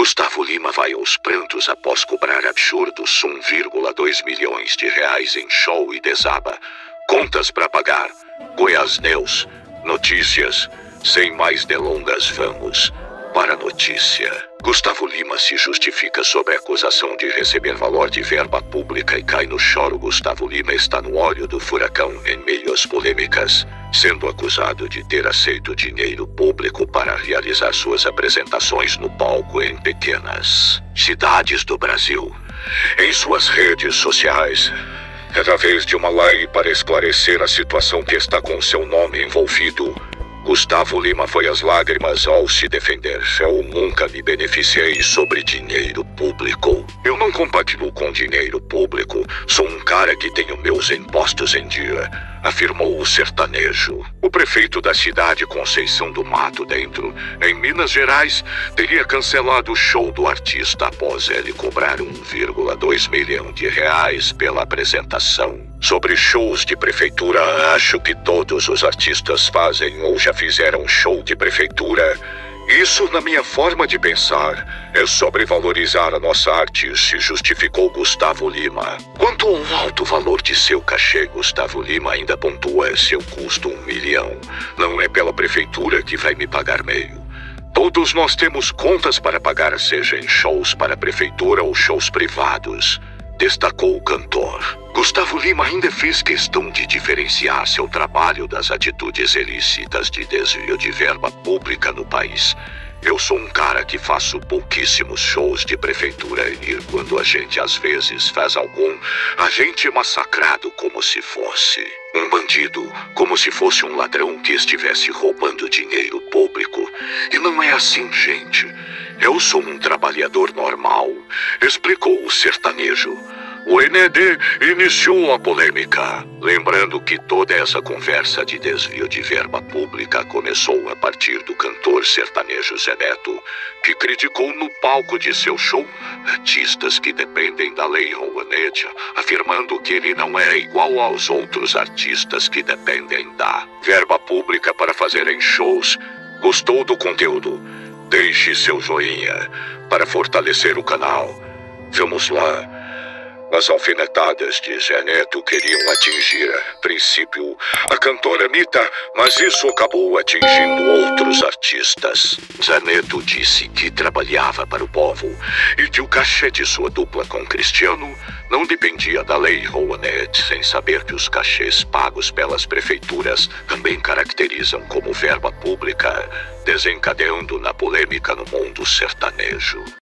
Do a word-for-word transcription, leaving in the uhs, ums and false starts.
Gustavo Lima vai aos prantos após cobrar absurdos um vírgula dois milhões de reais em show e desaba. Contas para pagar. Goiás News. Notícias. Sem mais delongas, vamos para a notícia. Gustavo Lima se justifica sobre a acusação de receber valor de verba pública e cai no choro. Gustavo Lima está no olho do furacão em meio às polêmicas, sendo acusado de ter aceito dinheiro público para realizar suas apresentações no palco em pequenas cidades do Brasil. Em suas redes sociais, através de uma live para esclarecer a situação que está com seu nome envolvido, Gustavo Lima foi às lágrimas ao se defender. Eu nunca me beneficiei sobre dinheiro público. Eu não compartilho com dinheiro público. Sou um cara que tenho meus impostos em dia, afirmou o sertanejo. O prefeito da cidade, Conceição do Mato Dentro, em Minas Gerais, teria cancelado o show do artista após ele cobrar um vírgula dois milhão de reais pela apresentação. Sobre shows de prefeitura, acho que todos os artistas fazem ou já fizeram show de prefeitura. Isso, na minha forma de pensar, é sobrevalorizar a nossa arte, se justificou Gustavo Lima. Quanto ao alto valor de seu cachê, Gustavo Lima ainda pontua seu custo um milhão. Não é pela prefeitura que vai me pagar meio. Todos nós temos contas para pagar, seja em shows para a prefeitura ou shows privados, destacou o cantor. Gustavo Lima ainda fez questão de diferenciar seu trabalho das atitudes ilícitas de desvio de verba pública no país. Eu sou um cara que faço pouquíssimos shows de prefeitura e quando a gente às vezes faz algum, a gente é massacrado como se fosse um bandido, como se fosse um ladrão que estivesse roubando dinheiro público. E não é assim, gente. Eu sou um trabalhador normal, explicou o sertanejo. O N E D iniciou a polêmica, lembrando que toda essa conversa de desvio de verba pública começou a partir do cantor sertanejo Zé Neto, que criticou no palco de seu show artistas que dependem da Lei Rouanet, afirmando que ele não é igual aos outros artistas que dependem da verba pública para fazerem shows. Gostou do conteúdo? Deixe seu joinha para fortalecer o canal. Vamos lá. As alfinetadas de Zé Neto queriam atingir, a princípio, a cantora Anitta, mas isso acabou atingindo outros artistas. Zé Neto disse que trabalhava para o povo e que o cachê de sua dupla com Cristiano não dependia da Lei Rouanet, sem saber que os cachês pagos pelas prefeituras também caracterizam como verba pública, desencadeando na polêmica no mundo sertanejo.